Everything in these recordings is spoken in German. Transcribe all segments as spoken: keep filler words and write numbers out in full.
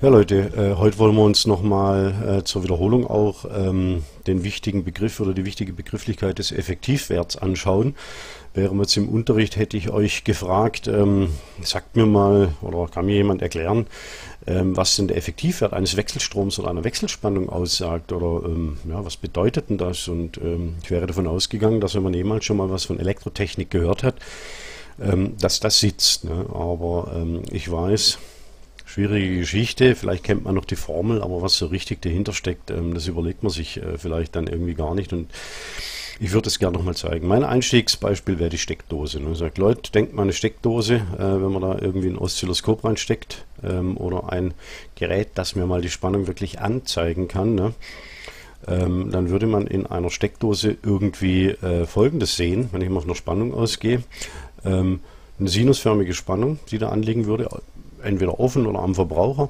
Ja Leute, äh, heute wollen wir uns nochmal äh, zur Wiederholung auch ähm, den wichtigen Begriff oder die wichtige Begrifflichkeit des Effektivwerts anschauen. Während wir jetzt im Unterricht, hätte ich euch gefragt, ähm, sagt mir mal oder kann mir jemand erklären, ähm, was denn der Effektivwert eines Wechselstroms oder einer Wechselspannung aussagt oder ähm, ja, was bedeutet denn das? Und ähm, ich wäre davon ausgegangen, dass wenn man jemals schon mal was von Elektrotechnik gehört hat, ähm, dass das sitzt. Ne? Aber ähm, ich weiß, schwierige Geschichte, vielleicht kennt man noch die Formel, aber was so richtig dahinter steckt, ähm, das überlegt man sich äh, vielleicht dann irgendwie gar nicht. Und ich würde es gerne nochmal zeigen. Mein Einstiegsbeispiel wäre die Steckdose. Ne? Sagt, Leute, denkt mal eine Steckdose, äh, wenn man da irgendwie ein Oszilloskop reinsteckt ähm, oder ein Gerät, das mir mal die Spannung wirklich anzeigen kann, ne? ähm, dann würde man in einer Steckdose irgendwie äh, Folgendes sehen, wenn ich mal von der Spannung ausgehe. Ähm, eine sinusförmige Spannung, die da anliegen würde, entweder offen oder am Verbraucher,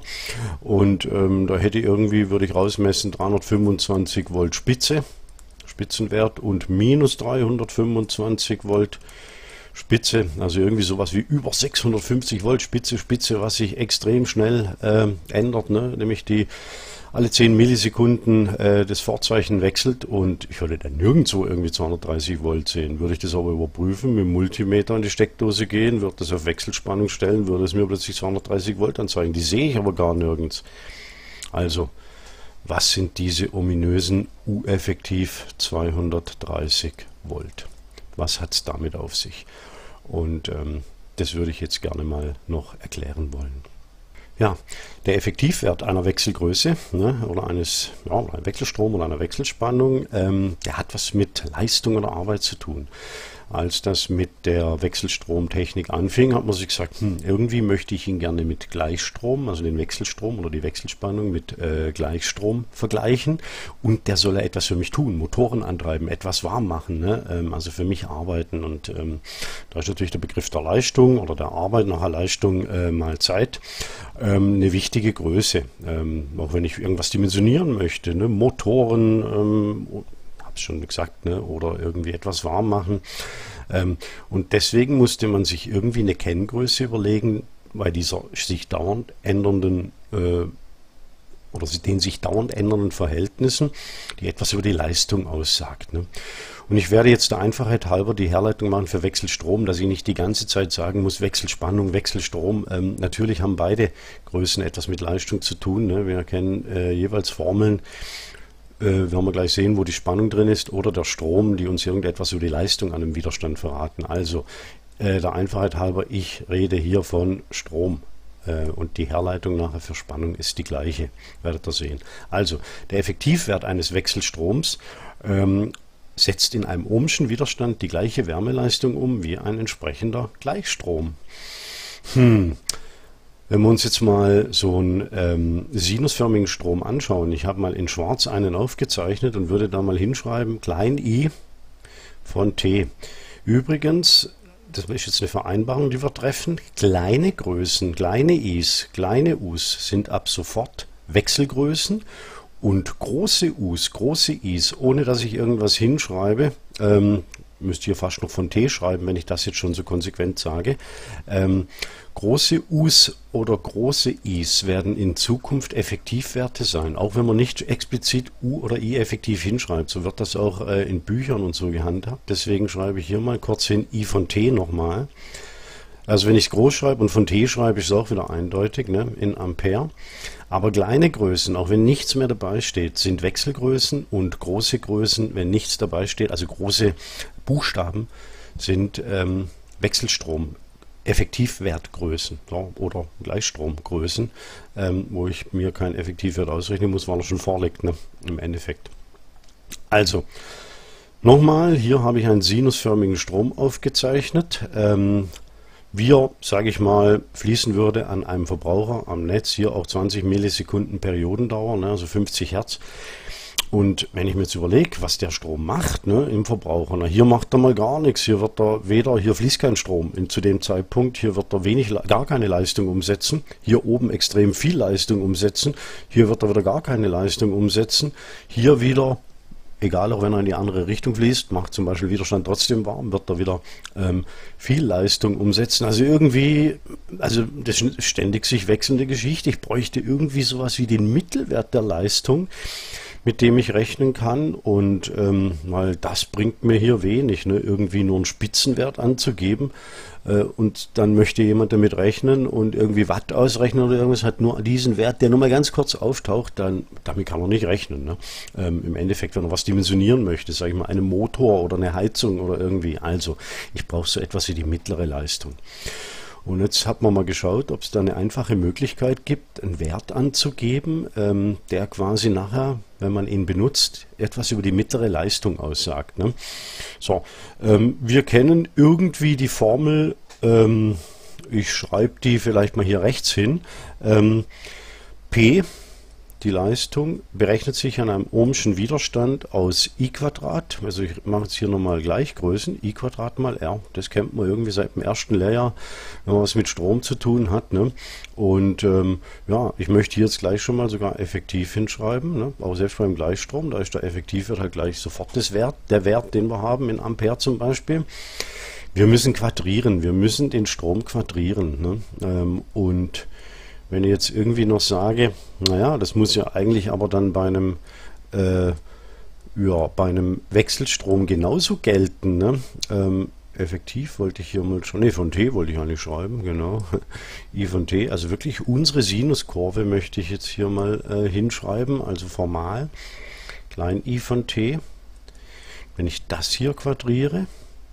und ähm, da hätte irgendwie, würde ich rausmessen, dreihundertfünfundzwanzig Volt Spitze, Spitzenwert, und minus dreihundertfünfundzwanzig Volt Spitze, also irgendwie sowas wie über sechshundertfünfzig Volt Spitze, Spitze, was sich extrem schnell äh, ändert, ne? Nämlich die alle zehn Millisekunden äh, das Vorzeichen wechselt, und ich würde dann nirgendwo irgendwie zweihundertdreißig Volt sehen. Würde ich das aber überprüfen, mit dem Multimeter in die Steckdose gehen, würde das auf Wechselspannung stellen, würde es mir plötzlich zweihundertdreißig Volt anzeigen. Die sehe ich aber gar nirgends. Also, was sind diese ominösen U-effektiv zweihundertdreißig Volt? Was hat es damit auf sich? Und ähm, das würde ich jetzt gerne mal noch erklären wollen. Ja, der Effektivwert einer Wechselgröße, ne, oder eines ja, ein Wechselstrom oder einer Wechselspannung, ähm, der hat was mit Leistung oder Arbeit zu tun. Als das mit der Wechselstromtechnik anfing, hat man sich gesagt, hm, irgendwie möchte ich ihn gerne mit Gleichstrom, also den Wechselstrom oder die Wechselspannung mit äh, Gleichstrom vergleichen, und der soll ja etwas für mich tun, Motoren antreiben, etwas warm machen, ne? ähm, also für mich arbeiten, und ähm, da ist natürlich der Begriff der Leistung oder der Arbeit nach der Leistung äh, mal Zeit ähm, eine wichtige Größe, ähm, auch wenn ich irgendwas dimensionieren möchte, ne? Motoren, ähm, schon gesagt, ne? Oder irgendwie etwas warm machen. Ähm, und deswegen musste man sich irgendwie eine Kenngröße überlegen, bei dieser sich dauernd ändernden äh, oder den sich dauernd ändernden Verhältnissen, die etwas über die Leistung aussagt. Ne? Und ich werde jetzt der Einfachheit halber die Herleitung machen für Wechselstrom, dass ich nicht die ganze Zeit sagen muss, Wechselspannung, Wechselstrom. Ähm, natürlich haben beide Größen etwas mit Leistung zu tun. Ne? Wir kennen äh, jeweils Formeln, Äh, werden wir gleich sehen, wo die Spannung drin ist, oder der Strom, die uns irgendetwas über die Leistung an einem Widerstand verraten. Also äh, der Einfachheit halber, ich rede hier von Strom, äh, und die Herleitung nachher für Spannung ist die gleiche, werdet ihr sehen. Also der Effektivwert eines Wechselstroms ähm, setzt in einem ohmschen Widerstand die gleiche Wärmeleistung um wie ein entsprechender Gleichstrom. Hm. Wenn wir uns jetzt mal so einen ähm, sinusförmigen Strom anschauen, ich habe mal in schwarz einen aufgezeichnet und würde da mal hinschreiben, klein i von t. Übrigens, das ist jetzt eine Vereinbarung, die wir treffen, kleine Größen, kleine i's, kleine u's sind ab sofort Wechselgrößen, und große u's, große i's, ohne dass ich irgendwas hinschreibe, ähm, müsst ihr fast noch von t schreiben, wenn ich das jetzt schon so konsequent sage. Ähm, große U's oder große I's werden in Zukunft Effektivwerte sein, auch wenn man nicht explizit U oder I effektiv hinschreibt. So wird das auch äh, in Büchern und so gehandhabt. Deswegen schreibe ich hier mal kurz hin I von t nochmal. Also wenn ich es groß schreibe und von t schreibe, ist es auch wieder eindeutig, ne, in Ampere. Aber kleine Größen, auch wenn nichts mehr dabei steht, sind Wechselgrößen, und große Größen, wenn nichts dabei steht, also große Buchstaben, sind ähm, Wechselstrom, Effektivwertgrößen, ja, oder Gleichstromgrößen, ähm, wo ich mir keinen Effektivwert ausrechnen muss, weil er schon vorliegt, ne, im Endeffekt. Also, nochmal, hier habe ich einen sinusförmigen Strom aufgezeichnet. Ähm, wie er, sage ich mal, fließen würde an einem Verbraucher am Netz, hier auch zwanzig Millisekunden Periodendauer, ne, also fünfzig Hertz. Und wenn ich mir jetzt überlege, was der Strom macht, ne, im Verbraucher, na, hier macht er mal gar nichts, hier wird er weder, hier fließt kein Strom in, zu dem Zeitpunkt, hier wird er wenig, gar keine Leistung umsetzen, hier oben extrem viel Leistung umsetzen, hier wird er wieder gar keine Leistung umsetzen, hier wieder egal, auch wenn er in die andere Richtung fließt, macht zum Beispiel Widerstand trotzdem warm, wird er wieder ähm, viel Leistung umsetzen. Also irgendwie, also das ist eine ständig sich wechselnde Geschichte. Ich bräuchte irgendwie sowas wie den Mittelwert der Leistung, mit dem ich rechnen kann, und ähm, weil das bringt mir hier wenig, ne? Irgendwie nur einen Spitzenwert anzugeben, äh, und dann möchte jemand damit rechnen und irgendwie Watt ausrechnen oder irgendwas, hat nur diesen Wert, der nur mal ganz kurz auftaucht, dann damit kann er nicht rechnen. Ne? Ähm, im Endeffekt, wenn er was dimensionieren möchte, sage ich mal, einen Motor oder eine Heizung oder irgendwie, also ich brauche so etwas wie die mittlere Leistung. Und jetzt hat man mal geschaut, ob es da eine einfache Möglichkeit gibt, einen Wert anzugeben, ähm, der quasi nachher, wenn man ihn benutzt, etwas über die mittlere Leistung aussagt. Ne? So, ähm, wir kennen irgendwie die Formel, ähm, ich schreibe die vielleicht mal hier rechts hin, ähm, P, die Leistung, berechnet sich an einem ohmschen Widerstand aus I Quadrat, also ich mache jetzt hier nochmal Gleichgrößen, I Quadrat mal R, das kennt man irgendwie seit dem ersten Lehrjahr, wenn man was mit Strom zu tun hat. Ne? Und ähm, ja, ich möchte hier jetzt gleich schon mal sogar effektiv hinschreiben, ne? Auch selbst beim Gleichstrom, da ist der Effektivwert halt gleich sofort das Wert, der Wert, den wir haben in Ampere zum Beispiel. Wir müssen quadrieren, wir müssen den Strom quadrieren. Ne? Ähm, und wenn ich jetzt irgendwie noch sage, naja, das muss ja eigentlich aber dann bei einem, äh, ja, bei einem Wechselstrom genauso gelten. Ne? Ähm, effektiv wollte ich hier mal schon, ne, von T wollte ich eigentlich schreiben, genau. I von T, also wirklich unsere Sinuskurve möchte ich jetzt hier mal äh, hinschreiben, also formal. Klein I von T. Wenn ich das hier quadriere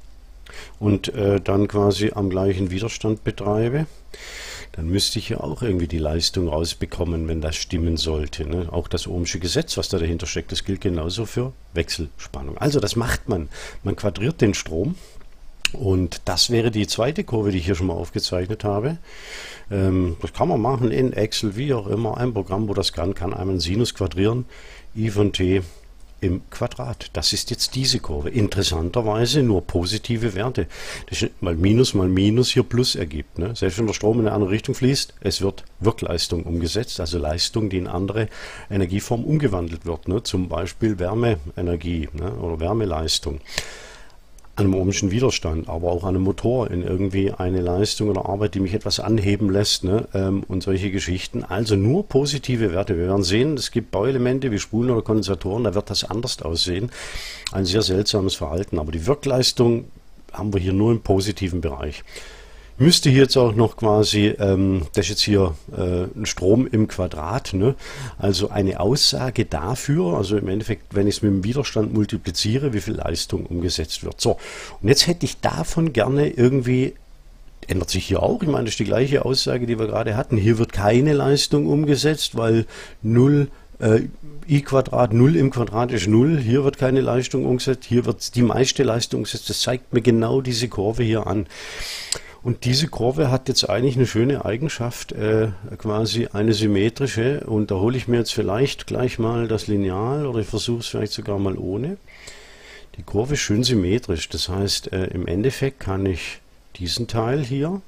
und äh, dann quasi am gleichen Widerstand betreibe, dann müsste ich ja auch irgendwie die Leistung rausbekommen, wenn das stimmen sollte. Ne? Auch das Ohmsche Gesetz, was da dahinter steckt, das gilt genauso für Wechselspannung. Also das macht man. Man quadriert den Strom, und das wäre die zweite Kurve, die ich hier schon mal aufgezeichnet habe. Ähm, das kann man machen in Excel, wie auch immer. Ein Programm, wo das kann, kann einmal einen Sinus quadrieren, I von T im Quadrat. Das ist jetzt diese Kurve. Interessanterweise nur positive Werte. Das ist mal Minus mal Minus hier Plus ergibt. Ne? Selbst wenn der Strom in eine andere Richtung fließt, es wird Wirkleistung umgesetzt, also Leistung, die in andere Energieform umgewandelt wird. Ne? Zum Beispiel Wärmeenergie, ne? Oder Wärmeleistung. An einem ohmschen Widerstand, aber auch an einem Motor in irgendwie eine Leistung oder Arbeit, die mich etwas anheben lässt, ne? ähm, und solche Geschichten. Also nur positive Werte. Wir werden sehen, es gibt Bauelemente wie Spulen oder Kondensatoren, da wird das anders aussehen. Ein sehr seltsames Verhalten, aber die Wirkleistung haben wir hier nur im positiven Bereich. Müsste hier jetzt auch noch quasi, ähm, das ist jetzt hier äh, ein Strom im Quadrat, ne? Also eine Aussage dafür, also im Endeffekt, wenn ich es mit dem Widerstand multipliziere, wie viel Leistung umgesetzt wird. So, und jetzt hätte ich davon gerne irgendwie, ändert sich hier auch, ich meine, das ist die gleiche Aussage, die wir gerade hatten, hier wird keine Leistung umgesetzt, weil null äh, I Quadrat, null im Quadrat ist null, hier wird keine Leistung umgesetzt, hier wird die meiste Leistung umgesetzt, das zeigt mir genau diese Kurve hier an. Und diese Kurve hat jetzt eigentlich eine schöne Eigenschaft, äh, quasi eine symmetrische, und da hole ich mir jetzt vielleicht gleich mal das Lineal, oder ich versuche es vielleicht sogar mal ohne. Die Kurve ist schön symmetrisch, das heißt, äh, im Endeffekt kann ich diesen Teil hier,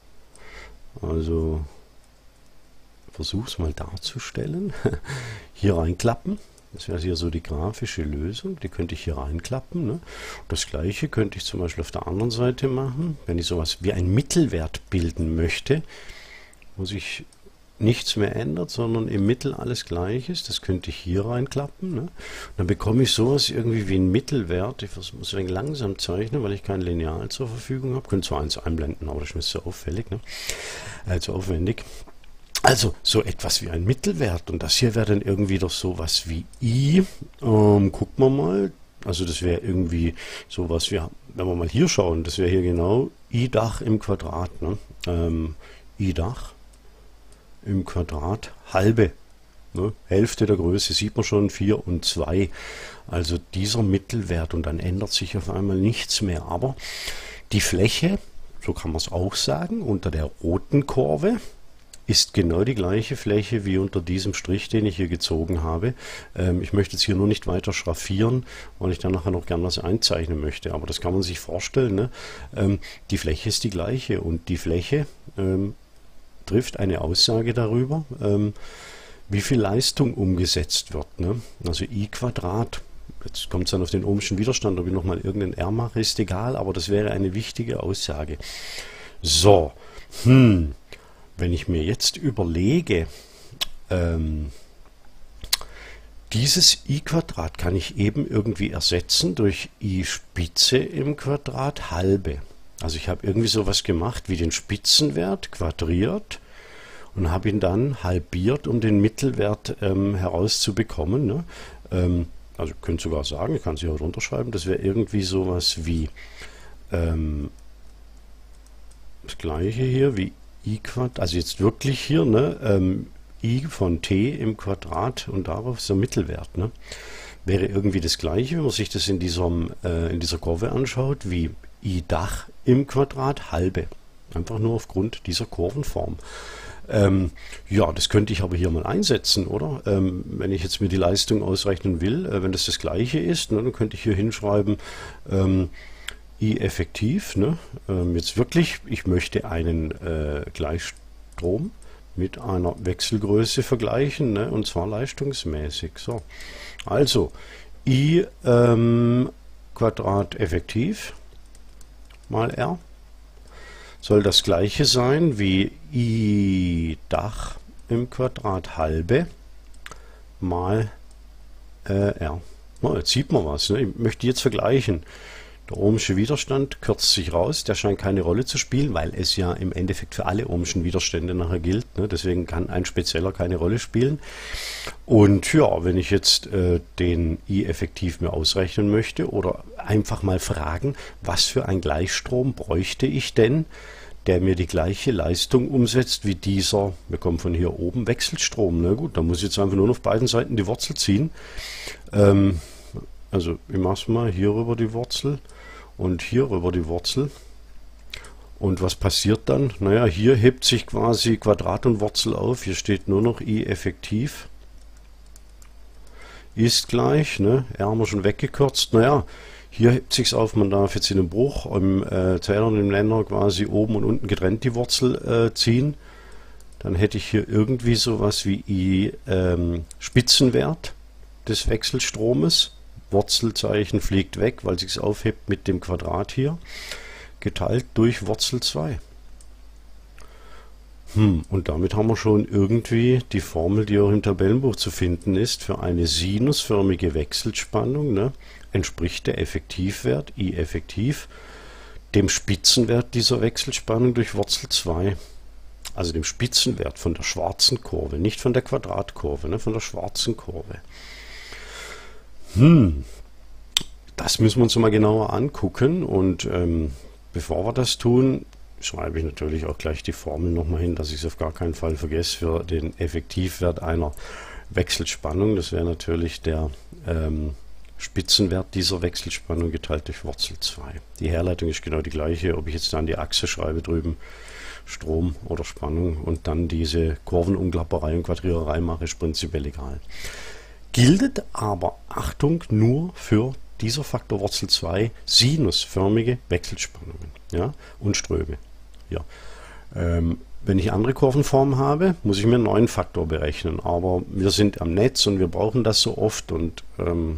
also versuche es mal darzustellen, hier reinklappen. Das wäre hier so die grafische Lösung, die könnte ich hier reinklappen. Ne? Das gleiche könnte ich zum Beispiel auf der anderen Seite machen. Wenn ich sowas wie einen Mittelwert bilden möchte, wo sich nichts mehr ändert, sondern im Mittel alles gleich ist, das könnte ich hier reinklappen. Ne? Dann bekomme ich sowas irgendwie wie einen Mittelwert. Ich muss ein wenig langsam zeichnen, weil ich kein Lineal zur Verfügung habe. Ich könnte zwar eins einblenden, aber das ist mir so auffällig, ne? Also aufwendig. Also so etwas wie ein Mittelwert, und das hier wäre dann irgendwie doch sowas wie I. Ähm, gucken wir mal, also das wäre irgendwie sowas wie, wenn wir mal hier schauen, das wäre hier genau I Dach im Quadrat. Ne? Ähm, I Dach im Quadrat, halbe, ne? Hälfte der Größe, sieht man schon, vier und zwei. Also dieser Mittelwert, und dann ändert sich auf einmal nichts mehr. Aber die Fläche, so kann man es auch sagen, unter der roten Kurve, ist genau die gleiche Fläche wie unter diesem Strich, den ich hier gezogen habe. Ähm, ich möchte jetzt hier nur nicht weiter schraffieren, weil ich dann nachher noch gern was einzeichnen möchte. Aber das kann man sich vorstellen. Ne? Ähm, die Fläche ist die gleiche, und die Fläche ähm, trifft eine Aussage darüber, ähm, wie viel Leistung umgesetzt wird. Ne? Also I Quadrat Jetzt kommt es dann auf den ohmschen Widerstand, ob ich nochmal irgendeinen R mache, ist egal, aber das wäre eine wichtige Aussage. So, hm, wenn ich mir jetzt überlege, ähm, dieses i-Quadrat kann ich eben irgendwie ersetzen durch i-Spitze im Quadrat halbe. Also ich habe irgendwie sowas gemacht wie den Spitzenwert quadriert und habe ihn dann halbiert, um den Mittelwert ähm, herauszubekommen. Ne? Ähm, also ihr könnt sogar sagen, ich kann es hier drunter schreiben, das wäre irgendwie sowas wie ähm, das gleiche hier, wie i Quadrat, also jetzt wirklich hier, ne, ähm, i von t im Quadrat und darauf ist der Mittelwert. Ne? Wäre irgendwie das gleiche, wenn man sich das in, diesem, äh, in dieser Kurve anschaut, wie i Dach im Quadrat halbe. Einfach nur aufgrund dieser Kurvenform. Ähm, ja, das könnte ich aber hier mal einsetzen, oder? Ähm, wenn ich jetzt mir die Leistung ausrechnen will, äh, wenn das das gleiche ist, ne, dann könnte ich hier hinschreiben, ähm, I effektiv, ne? ähm, jetzt wirklich, ich möchte einen äh, Gleichstrom mit einer Wechselgröße vergleichen, ne? Und zwar leistungsmäßig. So, also I ähm, Quadrat effektiv mal R soll das gleiche sein wie I Dach im Quadrat halbe mal äh, R. Oh, jetzt sieht man was. Ne? Ich möchte jetzt vergleichen. Der ohmsche Widerstand kürzt sich raus, der scheint keine Rolle zu spielen, weil es ja im Endeffekt für alle ohmschen Widerstände nachher gilt. Ne? Deswegen kann ein spezieller keine Rolle spielen. Und ja, wenn ich jetzt äh, den I effektiv mir ausrechnen möchte oder einfach mal fragen, was für ein Gleichstrom bräuchte ich denn, der mir die gleiche Leistung umsetzt wie dieser, wir kommen von hier oben, Wechselstrom. Na gut, da muss ich jetzt einfach nur auf beiden Seiten die Wurzel ziehen. Ähm, also ich mache es mal hier rüber die Wurzel und hier rüber die Wurzel. Und was passiert dann? Naja, hier hebt sich quasi Quadrat und Wurzel auf. Hier steht nur noch I effektiv. Ist gleich, ne? R haben wir schon weggekürzt. Naja, hier hebt sich auf, man darf jetzt in den Bruch, im äh, Zähler und im Länder quasi oben und unten getrennt die Wurzel äh, ziehen. Dann hätte ich hier irgendwie sowas wie I ähm, Spitzenwert des Wechselstromes. Wurzelzeichen fliegt weg, weil sich es aufhebt mit dem Quadrat hier, geteilt durch Wurzel zwei. Hm, und damit haben wir schon irgendwie die Formel, die auch im Tabellenbuch zu finden ist, für eine sinusförmige Wechselspannung, ne, entspricht der Effektivwert, I effektiv, dem Spitzenwert dieser Wechselspannung durch Wurzel zwei. Also dem Spitzenwert von der schwarzen Kurve, nicht von der Quadratkurve, ne, von der schwarzen Kurve. Hm, das müssen wir uns mal genauer angucken und ähm, bevor wir das tun, schreibe ich natürlich auch gleich die Formel nochmal hin, dass ich es auf gar keinen Fall vergesse für den Effektivwert einer Wechselspannung. Das wäre natürlich der ähm, Spitzenwert dieser Wechselspannung geteilt durch Wurzel zwei. Die Herleitung ist genau die gleiche, ob ich jetzt da an die Achse schreibe drüben, Strom oder Spannung und dann diese Kurvenumklapperei und Quadriererei mache, ist prinzipiell egal. Gilt aber, Achtung, nur für dieser Faktor Wurzel zwei sinusförmige Wechselspannungen, ja, und Ströme. Ja. Ähm, wenn ich andere Kurvenformen habe, muss ich mir einen neuen Faktor berechnen, aber wir sind am Netz und wir brauchen das so oft und ähm,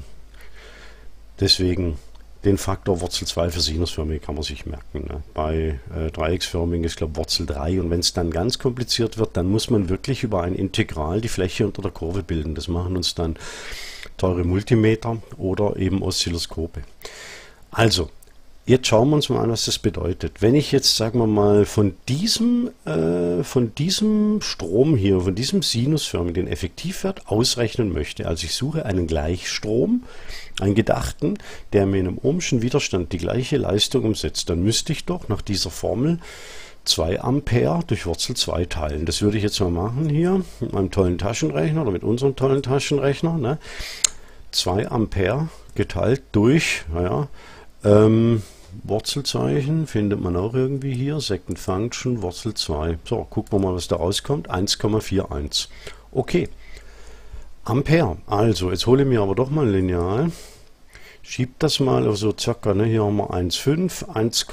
deswegen den Faktor Wurzel zwei für sinusförmige kann man sich merken. Ne? Bei äh, dreiecksförmigen ist, glaube ich, Wurzel drei und wenn es dann ganz kompliziert wird, dann muss man wirklich über ein Integral die Fläche unter der Kurve bilden. Das machen uns dann teure Multimeter oder eben Oszilloskope. Also, jetzt schauen wir uns mal an, was das bedeutet. Wenn ich jetzt, sagen wir mal, von diesem, äh, von diesem Strom hier, von diesem sinusförmigen, den Effektivwert ausrechnen möchte, also ich suche einen Gleichstrom, einen gedachten, der mir in einem ohmschen Widerstand die gleiche Leistung umsetzt, dann müsste ich doch nach dieser Formel zwei Ampere durch Wurzel zwei teilen. Das würde ich jetzt mal machen hier mit meinem tollen Taschenrechner oder mit unserem tollen Taschenrechner. Ne? zwei Ampere geteilt durch, naja, ähm, Wurzelzeichen findet man auch irgendwie hier, Second Function, Wurzel zwei. So, gucken wir mal, was da rauskommt. eins Komma einundvierzig. Okay. Ampere. Also, jetzt hole ich mir aber doch mal ein Lineal. Schieb das mal auf so circa, ne, hier haben wir eins Komma fünf, eins,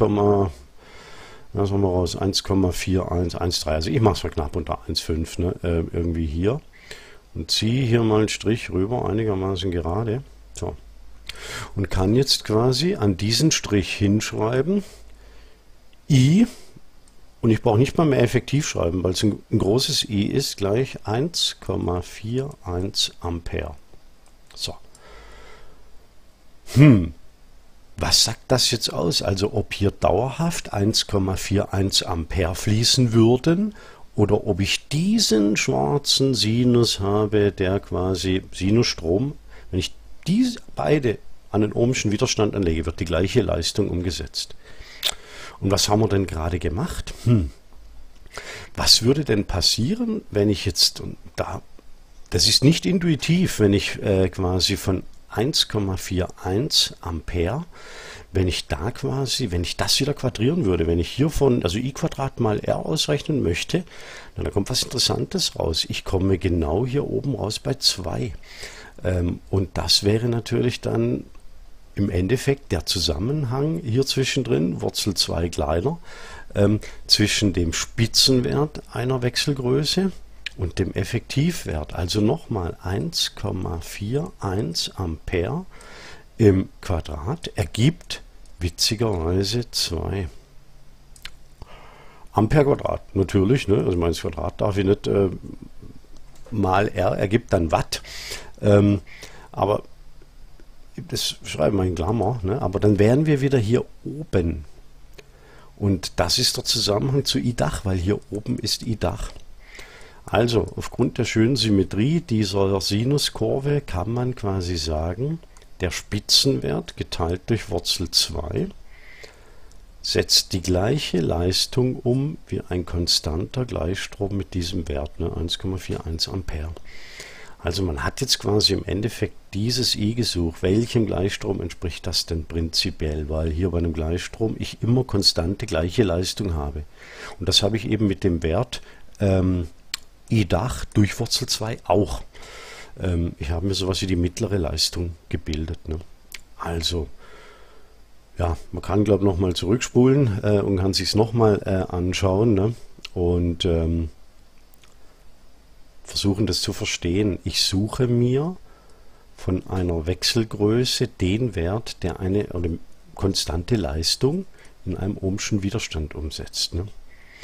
was haben wir raus? eins Komma einundvierzig, eins Komma drei. Also ich mache es mal knapp unter eins Komma fünf, ne, äh, irgendwie hier. Und ziehe hier mal einen Strich rüber, einigermaßen gerade. So. und kann jetzt quasi an diesen Strich hinschreiben, I, und ich brauche nicht mal mehr effektiv schreiben, weil es ein, ein großes I ist, gleich eins Komma einundvierzig Ampere. So. Hm, was sagt das jetzt aus? Also ob hier dauerhaft eins Komma einundvierzig Ampere fließen würden oder ob ich diesen schwarzen Sinus habe, der quasi Sinusstrom, wenn ich diese beide an den ohmschen Widerstand anlege, wird die gleiche Leistung umgesetzt. Und was haben wir denn gerade gemacht? Hm. Was würde denn passieren, wenn ich jetzt, und da, das ist nicht intuitiv, wenn ich äh, quasi von eins Komma einundvierzig Ampere, wenn ich da quasi, wenn ich das wieder quadrieren würde, wenn ich hier von, also I Quadrat mal R ausrechnen möchte, dann kommt was Interessantes raus. Ich komme genau hier oben raus bei zwei. Ähm, und das wäre natürlich dann im Endeffekt der Zusammenhang hier zwischendrin, Wurzel zwei kleiner, ähm, zwischen dem Spitzenwert einer Wechselgröße und dem Effektivwert. Also nochmal eins Komma einundvierzig Ampere im Quadrat ergibt witzigerweise zwei Ampere Quadrat. Natürlich, ne? Also mein Quadrat darf ich nicht äh, mal R ergibt dann Watt. Ähm, aber das schreiben wir in Klammer, ne? Aber dann wären wir wieder hier oben. Und das ist der Zusammenhang zu I Dach, weil hier oben ist I Dach. Also, aufgrund der schönen Symmetrie dieser Sinuskurve kann man quasi sagen, der Spitzenwert geteilt durch Wurzel zwei setzt die gleiche Leistung um wie ein konstanter Gleichstrom mit diesem Wert, ne? eins Komma einundvierzig Ampere. Also man hat jetzt quasi im Endeffekt dieses I gesucht. Welchem Gleichstrom entspricht das denn prinzipiell? Weil hier bei einem Gleichstrom ich immer konstante gleiche Leistung habe. Und das habe ich eben mit dem Wert ähm, I Dach durch Wurzel zwei auch. Ähm, ich habe mir sowas wie die mittlere Leistung gebildet. Ne? Also, ja, man kann glaube ich nochmal zurückspulen äh, und kann sich es nochmal äh, anschauen. Ne? Und ähm, versuchen das zu verstehen. Ich suche mir von einer Wechselgröße den Wert, der eine, eine konstante Leistung in einem ohmschen Widerstand umsetzt. Ne?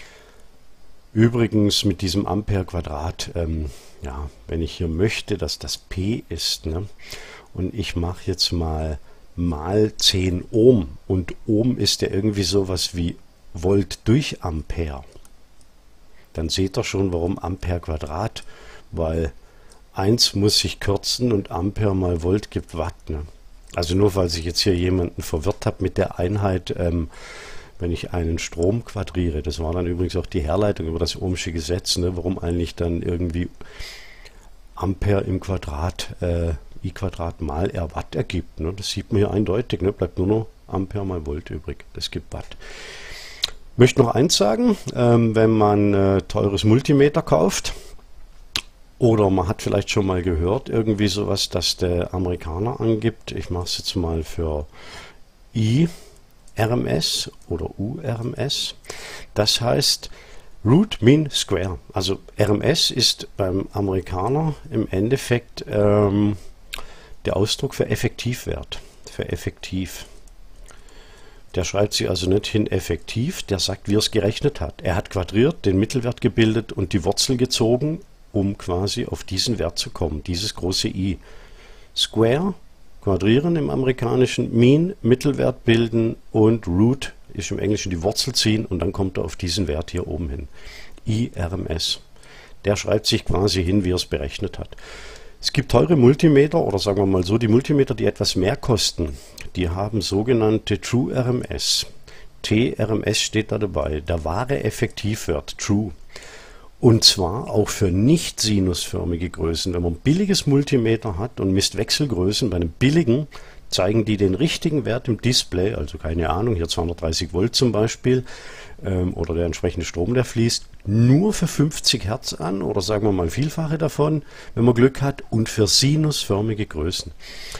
Übrigens mit diesem Ampere Quadrat, ähm, ja, wenn ich hier möchte, dass das P ist, ne? Und ich mache jetzt mal mal zehn Ohm und Ohm ist ja irgendwie sowas wie Volt durch Ampere. Dann seht ihr schon, warum Ampere Quadrat, weil eins muss sich kürzen und Ampere mal Volt gibt Watt. Ne? Also nur, weil sich jetzt hier jemanden verwirrt hat mit der Einheit, ähm, wenn ich einen Strom quadriere. Das war dann übrigens auch die Herleitung über das Ohmsche Gesetz, ne? Warum eigentlich dann irgendwie Ampere im Quadrat äh, I Quadrat mal R Watt ergibt. Ne? Das sieht man hier eindeutig. Ne? Bleibt nur noch Ampere mal Volt übrig. Das gibt Watt. Ich möchte noch eins sagen, ähm, wenn man äh, teures Multimeter kauft oder man hat vielleicht schon mal gehört, irgendwie sowas, dass der Amerikaner angibt, ich mache es jetzt mal für I R M S oder U R M S, das heißt Root Mean Square. Also R M S ist beim Amerikaner im Endeffekt ähm, der Ausdruck für Effektivwert, für effektiv. Der schreibt sich also nicht hin effektiv, der sagt, wie er es gerechnet hat. Er hat quadriert, den Mittelwert gebildet und die Wurzel gezogen, um quasi auf diesen Wert zu kommen, dieses große I. Square, quadrieren im Amerikanischen, Mean, Mittelwert bilden und Root ist im Englischen die Wurzel ziehen und dann kommt er auf diesen Wert hier oben hin. I R M S. Der schreibt sich quasi hin, wie er es berechnet hat. Es gibt teure Multimeter, oder sagen wir mal so, die Multimeter, die etwas mehr kosten, die haben sogenannte True R M S. T R M S steht da dabei, der wahre Effektivwert, True. Und zwar auch für nicht sinusförmige Größen. Wenn man ein billiges Multimeter hat und misst Wechselgrößen, bei einem billigen zeigen die den richtigen Wert im Display, also keine Ahnung, hier zweihundertdreißig Volt zum Beispiel, ähm, oder der entsprechende Strom, der fließt, nur für fünfzig Hertz an, oder sagen wir mal Vielfache davon, wenn man Glück hat, und für sinusförmige Größen.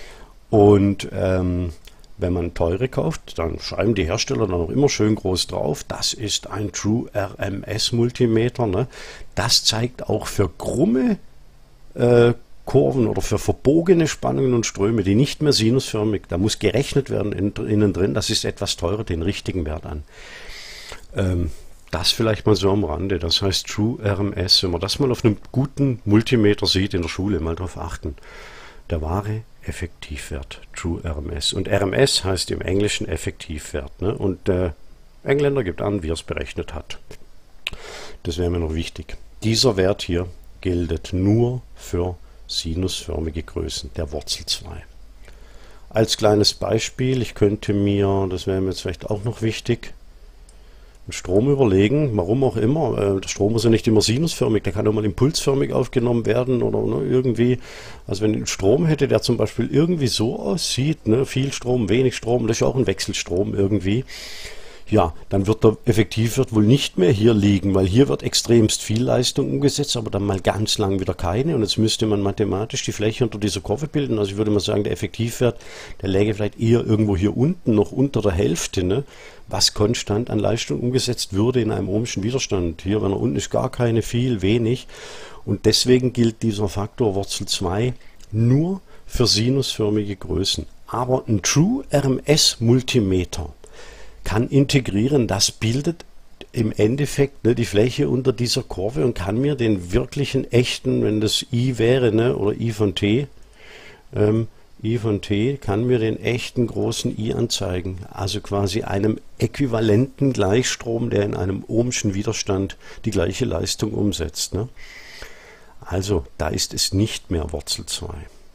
Und ähm, wenn man teure kauft, dann schreiben die Hersteller dann auch immer schön groß drauf, das ist ein True R M S Multimeter. Ne? Das zeigt auch für krumme äh, Kurven oder für verbogene Spannungen und Ströme, die nicht mehr sinusförmig, da muss gerechnet werden in, innen drin, das ist etwas teurer, den richtigen Wert an. Ähm, das vielleicht mal so am Rande, das heißt True R M S, wenn man das mal auf einem guten Multimeter sieht in der Schule, mal darauf achten. Der wahre Effektivwert, True R M S. Und R M S heißt im Englischen Effektivwert. Ne? Und der Engländer gibt an, wie er es berechnet hat. Das wäre mir noch wichtig. Dieser Wert hier gilt nur für sinusförmige Größen, der Wurzel zwei. Als kleines Beispiel, ich könnte mir, das wäre mir jetzt vielleicht auch noch wichtig, einen Strom überlegen, warum auch immer. Der Strom muss ja nicht immer sinusförmig, der kann auch mal impulsförmig aufgenommen werden oder ne, irgendwie. Also wenn ich einen Strom hätte, der zum Beispiel irgendwie so aussieht, ne, viel Strom, wenig Strom, das ist ja auch ein Wechselstrom irgendwie. Ja, dann wird der Effektivwert wohl nicht mehr hier liegen, weil hier wird extremst viel Leistung umgesetzt, aber dann mal ganz lang wieder keine. Und jetzt müsste man mathematisch die Fläche unter dieser Kurve bilden. Also ich würde mal sagen, der Effektivwert, der läge vielleicht eher irgendwo hier unten, noch unter der Hälfte, ne? Was konstant an Leistung umgesetzt würde in einem ohmschen Widerstand. Hier, wenn er unten ist, gar keine, viel, wenig. Und deswegen gilt dieser Faktor Wurzel zwei nur für sinusförmige Größen. Aber ein True R M S Multimeter kann integrieren, das bildet im Endeffekt ne, die Fläche unter dieser Kurve und kann mir den wirklichen echten, wenn das I wäre, ne, oder I von T, ähm, I von T, kann mir den echten großen I anzeigen, also quasi einem äquivalenten Gleichstrom, der in einem ohmschen Widerstand die gleiche Leistung umsetzt. Ne? Also da ist es nicht mehr Wurzel zwei.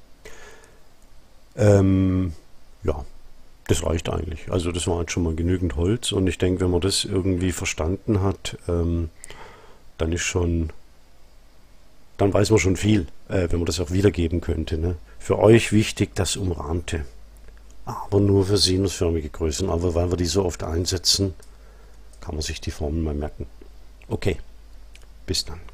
Ähm, ja. Das reicht eigentlich. Also das war jetzt schon mal genügend Holz und ich denke, wenn man das irgendwie verstanden hat, ähm, dann ist schon, dann weiß man schon viel, äh, wenn man das auch wiedergeben könnte. Ne? Für euch wichtig das Umrahmte, aber nur für sinusförmige Größen. Aber weil wir die so oft einsetzen, kann man sich die Formeln mal merken. Okay, bis dann.